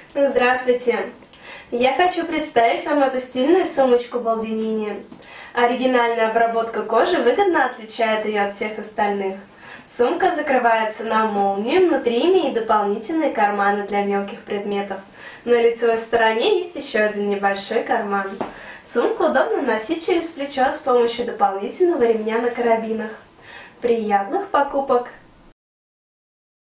Здравствуйте! Я хочу представить вам эту стильную сумочку Балдинини. Оригинальная обработка кожи выгодно отличает ее от всех остальных. Сумка закрывается на молнию, внутри имеет дополнительные карманы для мелких предметов. На лицевой стороне есть еще один небольшой карман. Сумку удобно носить через плечо с помощью дополнительного ремня на карабинах. Приятных покупок!